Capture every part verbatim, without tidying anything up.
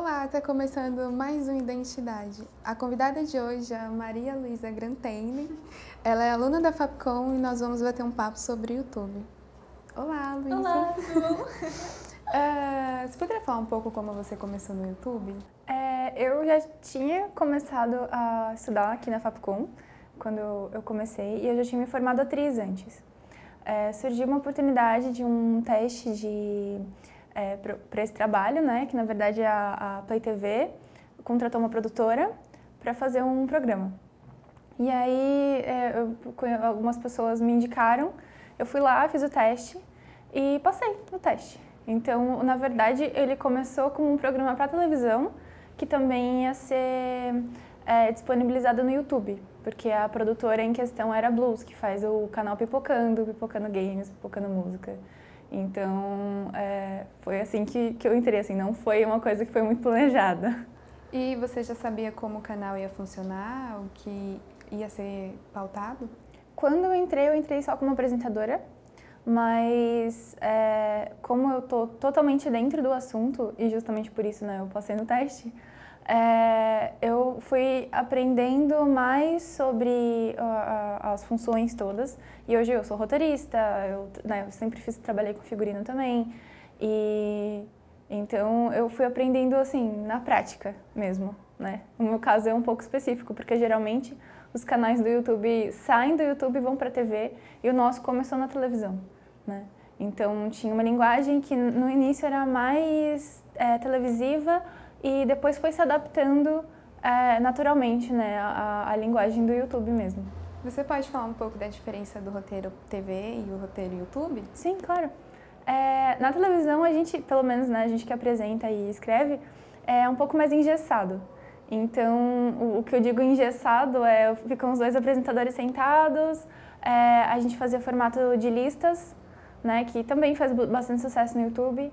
Olá, está começando mais um Identidade. A convidada de hoje é a Maria Luísa Grantene. Ela é aluna da Fapcom e nós vamos bater um papo sobre o YouTube. Olá, Luísa. Olá, tudo bom? uh, você poderia falar um pouco como você começou no YouTube? É, eu já tinha começado a estudar aqui na Fapcom, quando eu comecei, e eu já tinha me formado atriz antes. É, surgiu uma oportunidade de um teste de... É, para esse trabalho, né, que na verdade a, a Play T V contratou uma produtora para fazer um programa. E aí é, eu, algumas pessoas me indicaram, eu fui lá, fiz o teste e passei no teste. Então, na verdade, ele começou como um programa para televisão que também ia ser é, disponibilizado no YouTube, porque a produtora em questão era a Blues, que faz o canal Pipocando, Pipocando Games, Pipocando Música. Então, é, foi assim que, que eu entrei, assim, não foi uma coisa que foi muito planejada. E você já sabia como o canal ia funcionar, o que ia ser pautado? Quando eu entrei, eu entrei só como apresentadora, mas é, como eu tô totalmente dentro do assunto, e justamente por isso, né, eu passei no teste, é, eu fui aprendendo mais sobre uh, as funções todas, e hoje eu sou roteirista, eu, né, eu sempre fiz, trabalhei com figurino também, e então eu fui aprendendo assim, na prática mesmo, né? No meu caso é um pouco específico, porque geralmente os canais do YouTube saem do YouTube e vão para a T V, e o nosso começou na televisão, né? Então tinha uma linguagem que no início era mais é, televisiva, e depois foi se adaptando é, naturalmente, né, a, a linguagem do YouTube mesmo. Você pode falar um pouco da diferença do roteiro T V e o roteiro YouTube? Sim, claro. É, na televisão, a gente, pelo menos, né, a gente que apresenta e escreve, é um pouco mais engessado. Então, o, o que eu digo engessado é, ficam os dois apresentadores sentados, é, a gente fazia formato de listas, né, que também faz bastante sucesso no YouTube,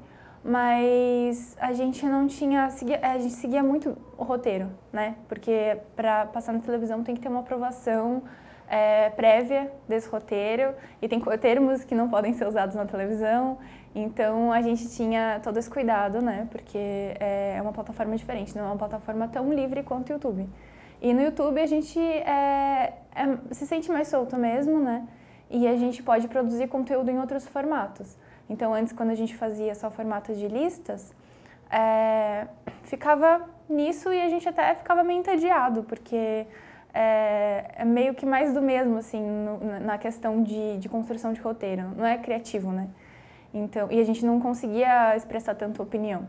mas a gente não tinha, a gente seguia muito o roteiro, né? Porque para passar na televisão tem que ter uma aprovação é, prévia desse roteiro, e tem termos que não podem ser usados na televisão, então a gente tinha todo esse cuidado, né? Porque é uma plataforma diferente, não é uma plataforma tão livre quanto o YouTube. E no YouTube a gente é, é, se sente mais solto mesmo, né? E a gente pode produzir conteúdo em outros formatos. Então, antes, quando a gente fazia só formatos de listas, é, ficava nisso e a gente até ficava meio entediado, porque é, é meio que mais do mesmo, assim, no, na questão de, de construção de roteiro. Não é criativo, né? Então, e a gente não conseguia expressar tanta opinião.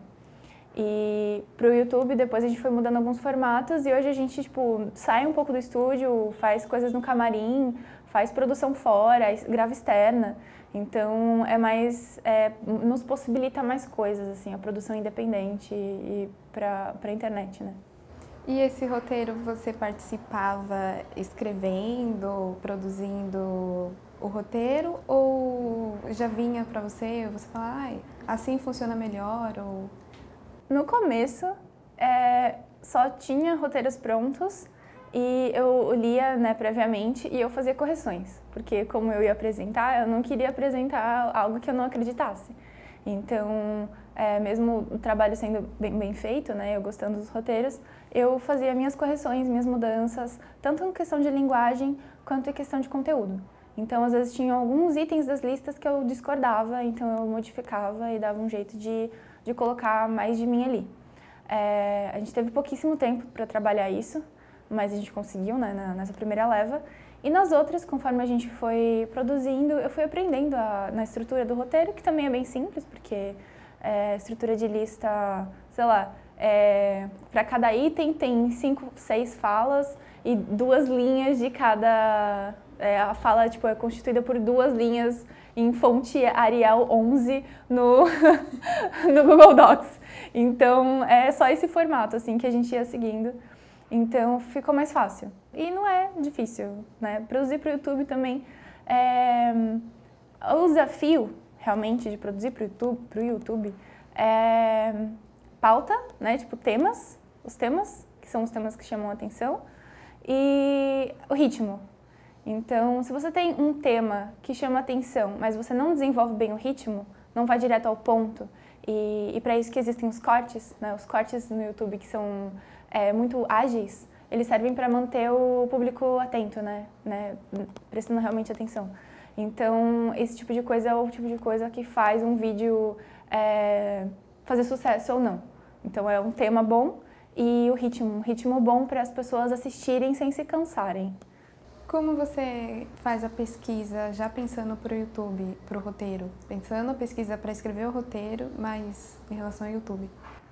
E pro YouTube, depois a gente foi mudando alguns formatos, e hoje a gente, tipo, sai um pouco do estúdio, faz coisas no camarim, faz produção fora, grava externa. Então, é mais, é, nos possibilita mais coisas, assim, a produção independente e para a internet, né? E esse roteiro você participava escrevendo, produzindo o roteiro, ou já vinha para você, você falava, ai, assim funciona melhor, ou... No começo, é, só tinha roteiros prontos, e eu lia, né, previamente, e eu fazia correções, porque como eu ia apresentar, eu não queria apresentar algo que eu não acreditasse. Então, é, mesmo o trabalho sendo bem, bem feito, né, eu gostando dos roteiros, eu fazia minhas correções, minhas mudanças, tanto em questão de linguagem, quanto em questão de conteúdo. Então, às vezes, tinha alguns itens das listas que eu discordava, então eu modificava e dava um jeito de, de colocar mais de mim ali. É, a gente teve pouquíssimo tempo para trabalhar isso, mas a gente conseguiu, né, nessa primeira leva. E nas outras, conforme a gente foi produzindo, eu fui aprendendo a, na estrutura do roteiro, que também é bem simples, porque é, estrutura de lista, sei lá, é, para cada item tem cinco, seis falas e duas linhas de cada... É, a fala tipo, é constituída por duas linhas em fonte Arial onze no, no Google Docs. Então, é só esse formato assim, que a gente ia seguindo. Então, ficou mais fácil. E não é difícil, né? Produzir para o YouTube também. É... O desafio, realmente, de produzir para o YouTube, pro YouTube é pauta, né? Tipo, temas. Os temas, que são os temas que chamam a atenção. E o ritmo. Então, se você tem um tema que chama a atenção, mas você não desenvolve bem o ritmo, não vai direto ao ponto, E, e para isso que existem os cortes, né? Os cortes no YouTube que são é, muito ágeis, eles servem para manter o público atento, né? né? Prestando realmente atenção. Então, esse tipo de coisa é o tipo de coisa que faz um vídeo é, fazer sucesso ou não. Então, é um tema bom e o ritmo, um ritmo bom para as pessoas assistirem sem se cansarem. Como você faz a pesquisa já pensando para o YouTube, para o roteiro? Pensando a pesquisa para escrever o roteiro, mas em relação ao YouTube?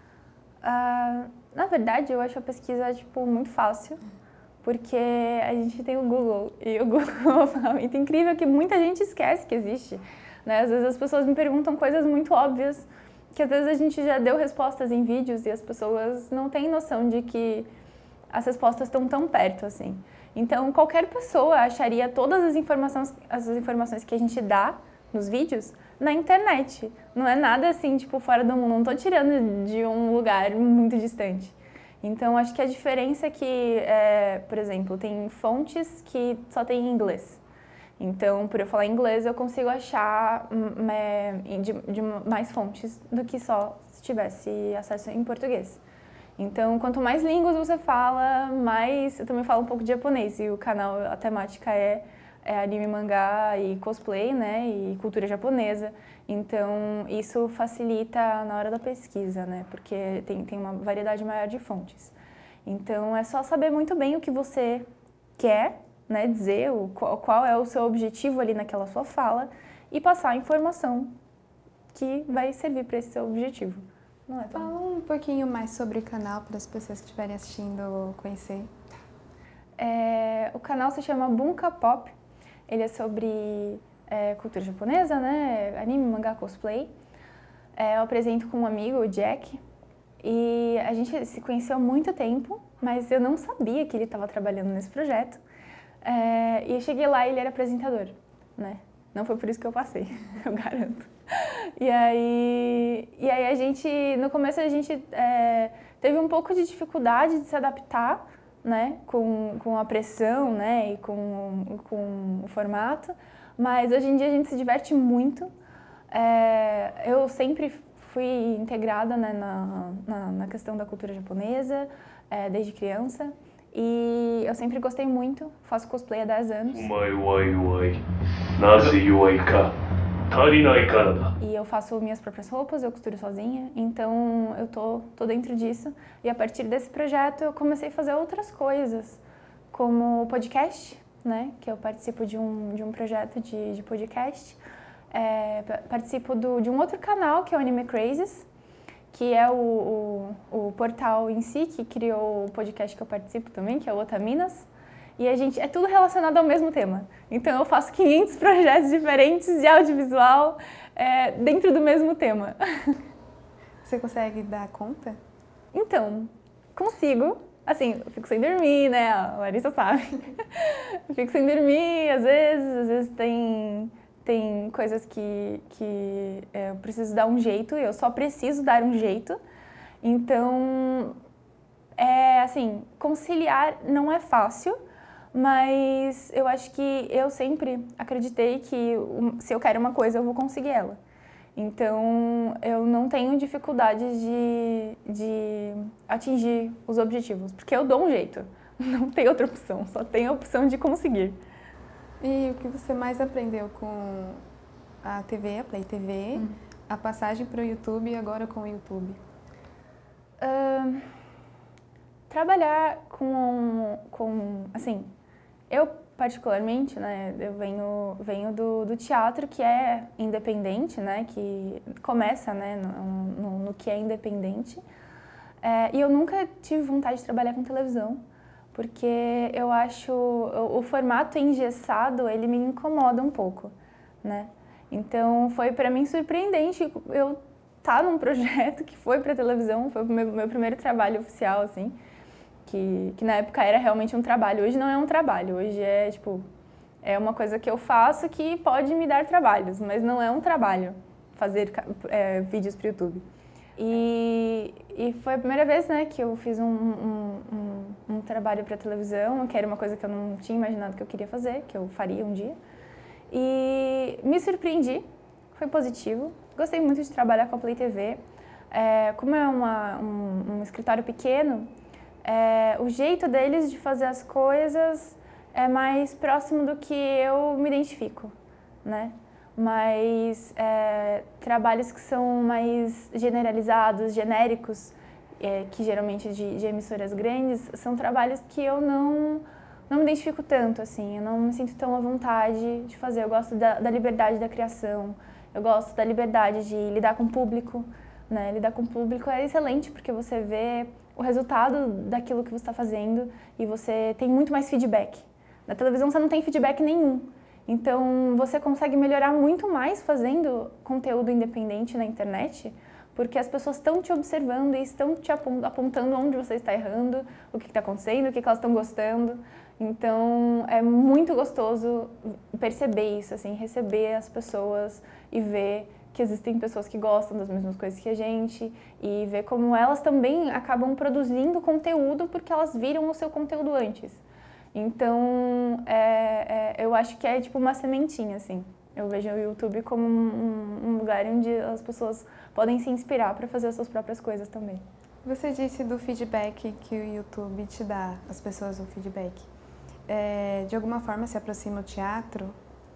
Uh, na verdade, eu acho a pesquisa tipo, muito fácil, porque a gente tem o Google, e o Google é uma ferramenta incrível que muita gente esquece que existe. Né? Às vezes as pessoas me perguntam coisas muito óbvias, que às vezes a gente já deu respostas em vídeos e as pessoas não têm noção de que as respostas estão tão perto assim. Então, qualquer pessoa acharia todas as informações, as informações que a gente dá nos vídeos na internet. Não é nada assim, tipo, fora do mundo. Não estou tirando de um lugar muito distante. Então, acho que a diferença é que, é, por exemplo, tem fontes que só tem em inglês. Então, por eu falar inglês, eu consigo achar é, de, de mais fontes do que só se tivesse acesso em português. Então, quanto mais línguas você fala, mais... Eu também falo um pouco de japonês e o canal, a temática é, é anime, mangá e cosplay, né? E cultura japonesa. Então, isso facilita na hora da pesquisa, né? Porque tem, tem uma variedade maior de fontes. Então, é só saber muito bem o que você quer, né? Dizer o, qual, qual é o seu objetivo ali naquela sua fala e passar a informação que vai servir para esse seu objetivo. Não é tão... Fala um pouquinho mais sobre o canal para as pessoas que estiverem assistindo conhecer. É, o canal se chama Bunka Pop. Ele é sobre é, cultura japonesa, né? Anime, mangá, cosplay. É, eu apresento com um amigo, o Jack. E a gente se conheceu há muito tempo, mas eu não sabia que ele estava trabalhando nesse projeto. É, e eu cheguei lá e ele era apresentador, né? Não foi por isso que eu passei, eu garanto. E aí, e aí a gente, no começo a gente é, teve um pouco de dificuldade de se adaptar, né, com, com a pressão, né, e com, com o formato, mas hoje em dia a gente se diverte muito. É, eu sempre fui integrada, né, na, na, na questão da cultura japonesa, é, desde criança, e eu sempre gostei muito, faço cosplay há dez anos. E eu faço minhas próprias roupas, eu costuro sozinha, então eu tô, tô dentro disso. E a partir desse projeto eu comecei a fazer outras coisas, como podcast, né? Que eu participo de um, de um projeto de, de podcast. É, participo do, de um outro canal, que é o Anime Crazes, que é o, o, o portal em si que criou o podcast que eu participo também, que é o Otaminas. E a gente, é tudo relacionado ao mesmo tema. Então eu faço quinhentos projetos diferentes de audiovisual é, dentro do mesmo tema. Você consegue dar conta? Então, consigo. Assim, eu fico sem dormir, né? A Larissa sabe. Eu fico sem dormir, às vezes, às vezes tem, tem coisas que, que é, eu preciso dar um jeito, eu só preciso dar um jeito. Então, é assim, conciliar não é fácil, mas eu acho que eu sempre acreditei que se eu quero uma coisa, eu vou conseguir ela. Então, eu não tenho dificuldade de, de atingir os objetivos, porque eu dou um jeito. Não tem outra opção, só tem a opção de conseguir. E o que você mais aprendeu com a T V, a Play T V, hum. a passagem para o YouTube e agora com o YouTube? Uh, trabalhar com, com, assim, eu particularmente, né, eu venho, venho do, do teatro que é independente, né, que começa, né, no, no, no que é independente, é, e eu nunca tive vontade de trabalhar com televisão, porque eu acho o, o formato engessado, ele me incomoda um pouco, né, então foi para mim surpreendente eu estar num projeto que foi para televisão, foi o meu, meu primeiro trabalho oficial, assim, Que, que na época era realmente um trabalho. Hoje não é um trabalho, hoje é tipo, é uma coisa que eu faço que pode me dar trabalhos, mas não é um trabalho fazer é, vídeos para o YouTube. E, e foi a primeira vez, né, que eu fiz um, um, um, um trabalho para televisão, que era uma coisa que eu não tinha imaginado que eu queria fazer, que eu faria um dia. E me surpreendi foi positivo. Gostei muito de trabalhar com a Play T V. É, como é uma, um, um escritório pequeno, é, o jeito deles de fazer as coisas é mais próximo do que eu me identifico, né? Mas é, trabalhos que são mais generalizados, genéricos, é, que geralmente de, de emissoras grandes, são trabalhos que eu não, não me identifico tanto, assim, eu não me sinto tão à vontade de fazer. Eu gosto da, da liberdade da criação, eu gosto da liberdade de lidar com o público, né? Lidar com o público é excelente porque você vê o resultado daquilo que você está fazendo e você tem muito mais feedback. Na televisão você não tem feedback nenhum. Então, você consegue melhorar muito mais fazendo conteúdo independente na internet, porque as pessoas estão te observando e estão te apontando onde você está errando, o que está acontecendo, o que elas estão gostando. Então, é muito gostoso perceber isso, assim, receber as pessoas e ver que existem pessoas que gostam das mesmas coisas que a gente e ver como elas também acabam produzindo conteúdo porque elas viram o seu conteúdo antes. Então, é, é, eu acho que é tipo uma sementinha, assim. Eu vejo o YouTube como um, um lugar onde as pessoas podem se inspirar para fazer as suas próprias coisas também. Você disse do feedback que o YouTube te dá, as pessoas o feedback. É, de alguma forma se aproxima o teatro?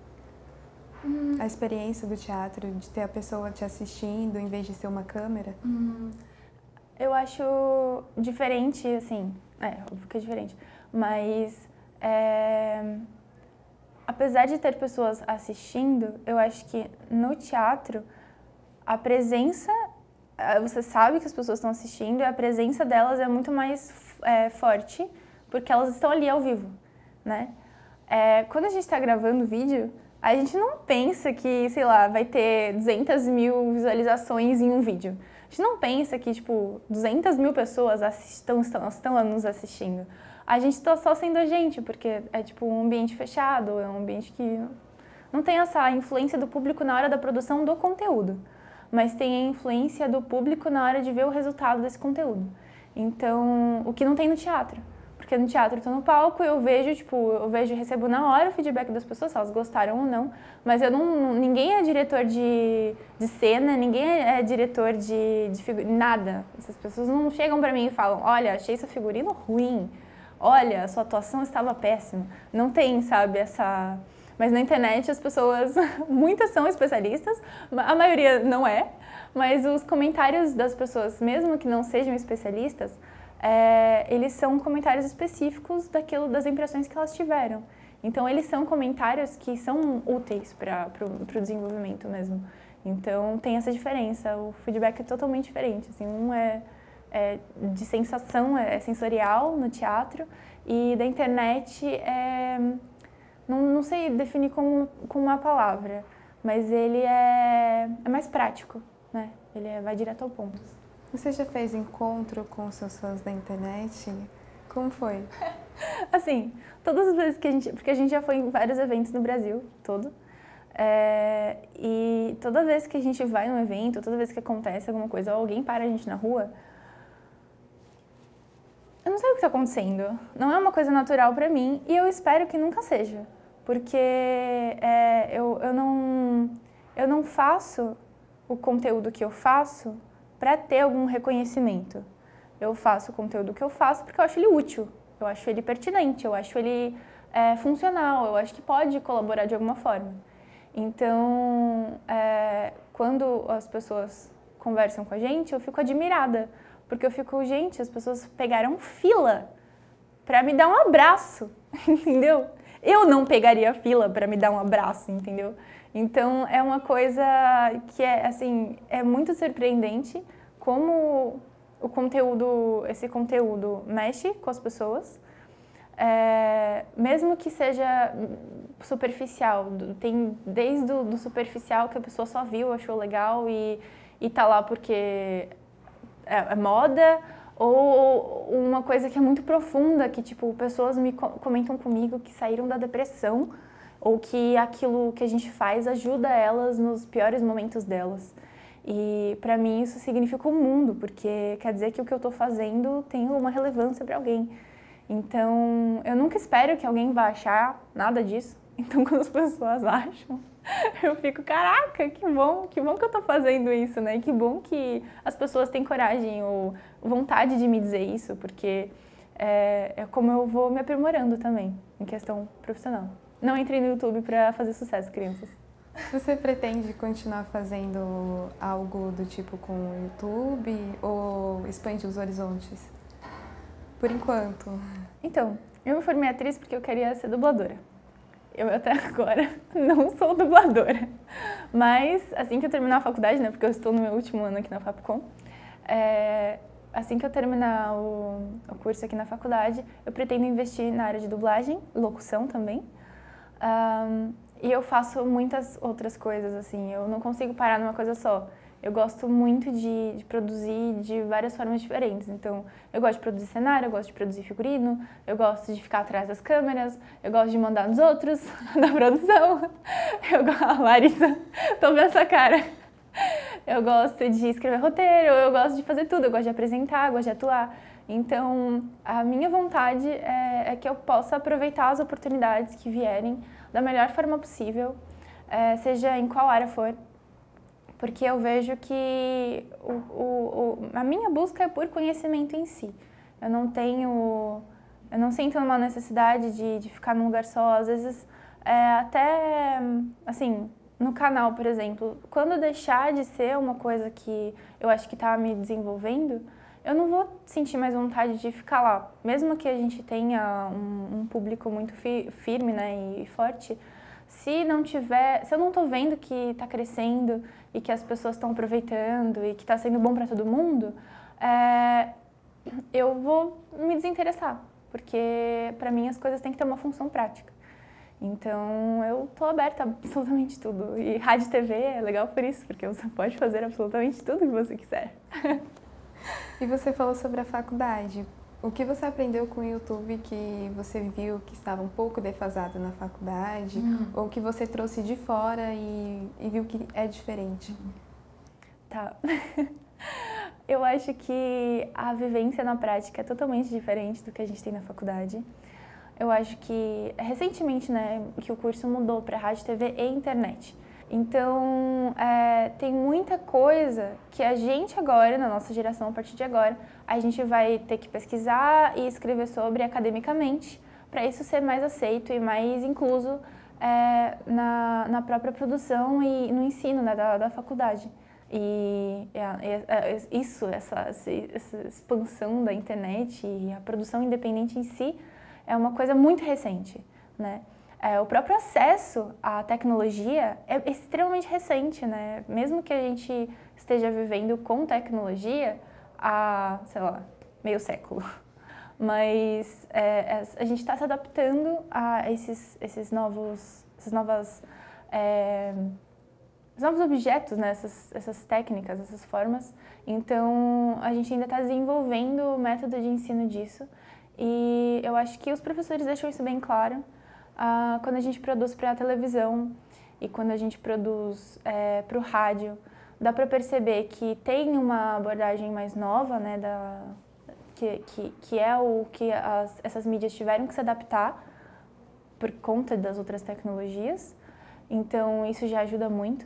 Hum. A experiência do teatro, de ter a pessoa te assistindo em vez de ser uma câmera? Hum. Eu acho diferente, assim, é, óbvio que é diferente, mas é, apesar de ter pessoas assistindo, eu acho que no teatro a presença, você sabe que as pessoas estão assistindo e a presença delas é muito mais é, forte porque elas estão ali ao vivo, né? É, quando a gente está gravando vídeo, a gente não pensa que, sei lá, vai ter duzentas mil visualizações em um vídeo. A gente não pensa que, tipo, duzentas mil pessoas assistam, estão, estão nos assistindo. A gente está só sendo a gente, porque é, tipo, um ambiente fechado, é um ambiente que não tem essa influência do público na hora da produção do conteúdo, mas tem a influência do público na hora de ver o resultado desse conteúdo. Então, o que não tem no teatro. Porque no teatro eu tô no palco, eu vejo, tipo, eu vejo e recebo na hora o feedback das pessoas, se elas gostaram ou não, mas eu não, ninguém é diretor de, de cena, ninguém é diretor de, de figurino, nada. Essas pessoas não chegam pra mim e falam, olha, achei esse figurino ruim, olha, a sua atuação estava péssima. Não tem, sabe, essa... Mas na internet as pessoas, muitas são especialistas, a maioria não é, mas os comentários das pessoas, mesmo que não sejam especialistas, é, eles são comentários específicos daquilo, das impressões que elas tiveram. Então, eles são comentários que são úteis para o desenvolvimento mesmo. Então, tem essa diferença, o feedback é totalmente diferente. Assim, um é, é de sensação, é sensorial no teatro, e da internet é... Não, não sei definir com, com uma palavra, mas ele é, é mais prático, né? Ele é, vai direto ao ponto. Você já fez encontro com os seus fãs da internet? Como foi? Assim, todas as vezes que a gente... Porque a gente já foi em vários eventos no Brasil todo. É, e toda vez que a gente vai num evento, toda vez que acontece alguma coisa, ou alguém para a gente na rua, eu não sei o que está acontecendo. Não é uma coisa natural para mim e eu espero que nunca seja. Porque é, eu, eu, não, eu não faço o conteúdo que eu faço para ter algum reconhecimento. Eu faço o conteúdo que eu faço porque eu acho ele útil, eu acho ele pertinente, eu acho ele é, funcional, eu acho que pode colaborar de alguma forma. Então, é, quando as pessoas conversam com a gente, eu fico admirada, porque eu fico, gente, as pessoas pegaram fila para me dar um abraço, entendeu? Eu não pegaria fila para me dar um abraço, entendeu? Então, é uma coisa que é, assim, é muito surpreendente como o conteúdo, esse conteúdo mexe com as pessoas, é, mesmo que seja superficial. Tem desde o do superficial que a pessoa só viu, achou legal e, e tá lá porque é, é moda, ou uma coisa que é muito profunda, que tipo, pessoas me comentam comigo que saíram da depressão ou que aquilo que a gente faz ajuda elas nos piores momentos delas. E para mim isso significa um mundo, porque quer dizer que o que eu estou fazendo tem uma relevância para alguém. Então, eu nunca espero que alguém vá achar nada disso. Então, quando as pessoas acham, Eu fico, caraca, que bom, que bom que eu tô fazendo isso, né? Que bom que as pessoas têm coragem ou vontade de me dizer isso, porque é, é como eu vou me aprimorando também, em questão profissional. Não entrei no YouTube pra fazer sucesso, crianças. Você pretende continuar fazendo algo do tipo com o YouTube ou expandir os horizontes? Por enquanto. Então, eu me formei atriz porque eu queria ser dubladora. Eu até agora não sou dubladora, mas assim que eu terminar a faculdade, né, porque eu estou no meu último ano aqui na Fapcom, é, assim que eu terminar o, o curso aqui na faculdade, eu pretendo investir na área de dublagem, locução também, um, e eu faço muitas outras coisas, assim, eu não consigo parar numa coisa só. Eu gosto muito de, de produzir de várias formas diferentes. Então, eu gosto de produzir cenário, eu gosto de produzir figurino, eu gosto de ficar atrás das câmeras, eu gosto de mandar nos outros, na produção. Eu gosto... A Larissa, tô vendo essa cara. Eu gosto de escrever roteiro, eu gosto de fazer tudo, eu gosto de apresentar, eu gosto de atuar. Então, a minha vontade é, é que eu possa aproveitar as oportunidades que vierem da melhor forma possível, é, seja em qual área for. Porque eu vejo que o, o, o, a minha busca é por conhecimento em si. Eu não tenho, eu não sinto uma necessidade de, de ficar num lugar só. Às vezes, é, até, assim, no canal, por exemplo, quando deixar de ser uma coisa que eu acho que está me desenvolvendo, eu não vou sentir mais vontade de ficar lá. Mesmo que a gente tenha um, um público muito fi, firme, né, e forte, se não tiver, se eu não estou vendo que está crescendo e que as pessoas estão aproveitando e que está sendo bom para todo mundo, é, eu vou me desinteressar, porque para mim as coisas têm que ter uma função prática. Então eu estou aberta a absolutamente tudo. E rádio e T V é legal por isso, porque você pode fazer absolutamente tudo que você quiser. E você falou sobre a faculdade. O que você aprendeu com o YouTube que você viu que estava um pouco defasado na faculdade, hum. ou que você trouxe de fora e, e viu que é diferente? Tá. Eu acho que a vivência na prática é totalmente diferente do que a gente tem na faculdade. Eu acho que recentemente, né, que o curso mudou para rádio, T V e internet. Então, é, tem muita coisa que a gente agora, na nossa geração, a partir de agora, a gente vai ter que pesquisar e escrever sobre academicamente, para isso ser mais aceito e mais incluso é, na, na própria produção e no ensino, né, da, da faculdade. E é, é, isso, essa, essa expansão da internet e a produção independente em si é uma coisa muito recente, né? É, o próprio acesso à tecnologia é extremamente recente, né? Mesmo que a gente esteja vivendo com tecnologia há, sei lá, meio século. Mas é, a gente está se adaptando a esses, esses novos, essas novas, é, esses novos objetos, né? essas, essas técnicas, essas formas. Então, a gente ainda está desenvolvendo o método de ensino disso. E eu acho que os professores deixam isso bem claro. Ah, quando a gente produz para a televisão e quando a gente produz é, para o rádio, dá para perceber que tem uma abordagem mais nova, né, da, que, que, que é o que as, essas mídias tiveram que se adaptar por conta das outras tecnologias, então isso já ajuda muito.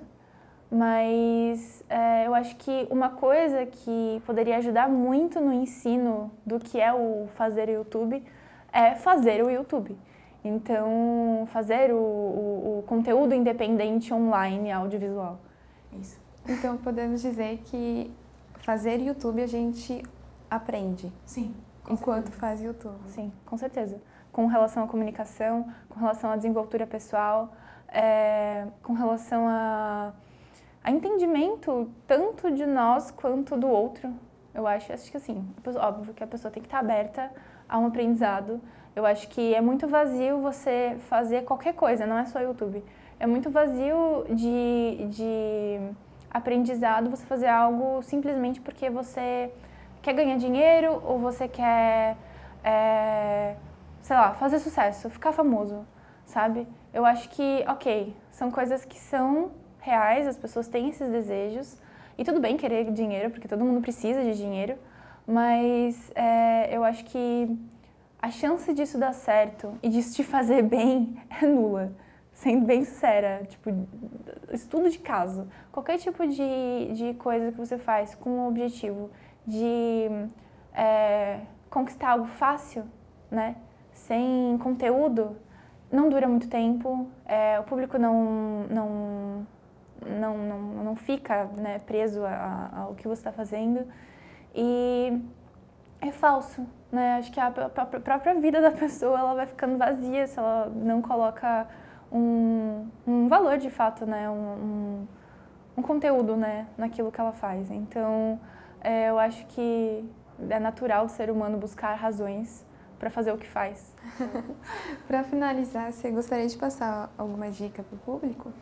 Mas é, eu acho que uma coisa que poderia ajudar muito no ensino do que é o fazer YouTube é fazer o YouTube. Então, fazer o, o, o conteúdo independente online, audiovisual. Isso. Então, podemos dizer que fazer YouTube a gente aprende. Sim. Enquanto certeza. Faz YouTube. Sim, com certeza. Com relação à comunicação, com relação à desenvoltura pessoal, é, com relação a, a entendimento tanto de nós quanto do outro. Eu acho, acho que assim, óbvio que a pessoa tem que estar aberta a um aprendizado. Eu acho que é muito vazio você fazer qualquer coisa, não é só YouTube. É muito vazio de, de aprendizado você fazer algo simplesmente porque você quer ganhar dinheiro ou você quer, é, sei lá, fazer sucesso, ficar famoso, sabe? Eu acho que, ok, são coisas que são reais, as pessoas têm esses desejos. E tudo bem querer dinheiro, porque todo mundo precisa de dinheiro, mas é, eu acho que a chance disso dar certo e disso te fazer bem é nula, sendo bem sincera, tipo, estudo de caso, qualquer tipo de, de coisa que você faz com o objetivo de é, conquistar algo fácil, né, sem conteúdo, não dura muito tempo, é, o público não, não, não, não, não fica, né, preso a, a, ao que você está fazendo e é falso, né? Acho que a, a, a própria vida da pessoa ela vai ficando vazia se ela não coloca um, um valor de fato, né? Um, um, um conteúdo, né? Naquilo que ela faz. Então, é, eu acho que é natural o ser humano buscar razões para fazer o que faz. Para finalizar, você gostaria de passar alguma dica para o público?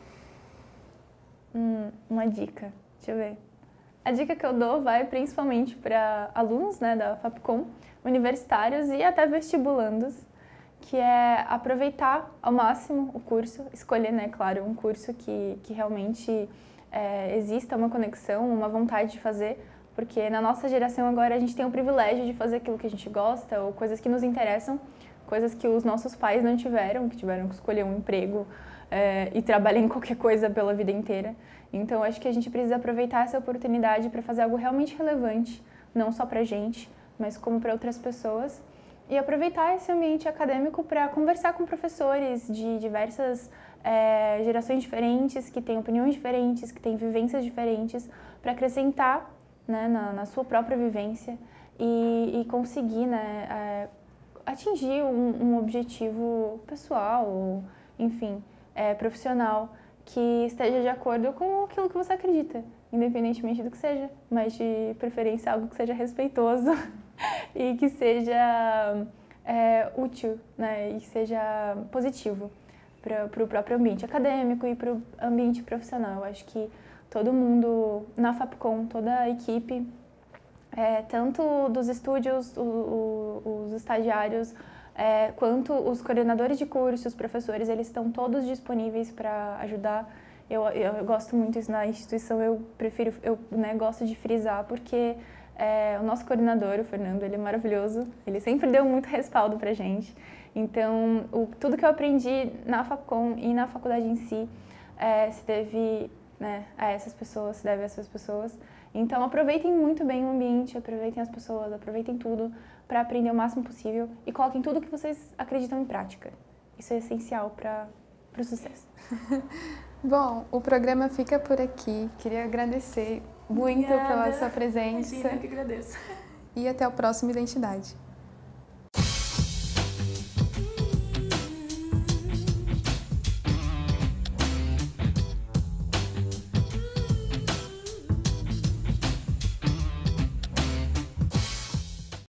Hum, uma dica, deixa eu ver. A dica que eu dou vai principalmente para alunos, né, da Fapcom, universitários e até vestibulandos, que é aproveitar ao máximo o curso, escolher, né, claro, um curso que, que realmente é, exista uma conexão, uma vontade de fazer, porque na nossa geração agora a gente tem o privilégio de fazer aquilo que a gente gosta ou coisas que nos interessam, coisas que os nossos pais não tiveram, que tiveram que escolher um emprego é, e trabalhar em qualquer coisa pela vida inteira. Então, acho que a gente precisa aproveitar essa oportunidade para fazer algo realmente relevante, não só para a gente, mas como para outras pessoas. E aproveitar esse ambiente acadêmico para conversar com professores de diversas é, gerações diferentes, que têm opiniões diferentes, que têm vivências diferentes, para acrescentar, né, na, na sua própria vivência e, e conseguir, né, é, atingir um, um objetivo pessoal, ou, enfim, é, profissional, que esteja de acordo com aquilo que você acredita, independentemente do que seja, mas de preferência algo que seja respeitoso e que seja é, útil, né, e que seja positivo para o próprio ambiente acadêmico e para o ambiente profissional. Eu acho que todo mundo na Fapcom, toda a equipe, é, tanto dos estúdios, o, o, os estagiários, É, quanto os coordenadores de cursos, os professores, eles estão todos disponíveis para ajudar. Eu, eu, eu gosto muito isso na instituição, eu prefiro, eu né, gosto de frisar, porque é, o nosso coordenador, o Fernando, ele é maravilhoso, ele sempre deu muito respaldo para a gente. Então, o, tudo que eu aprendi na Fapcom e na faculdade em si é, se deve, né, a essas pessoas, se deve a essas pessoas. Então, aproveitem muito bem o ambiente, aproveitem as pessoas, aproveitem tudo para aprender o máximo possível e coloquem tudo que vocês acreditam em prática. Isso é essencial para o sucesso. Bom, o programa fica por aqui. Queria agradecer muito Obrigada. pela sua presença. Imagina, eu que agradeço. E até o próximo Identidade.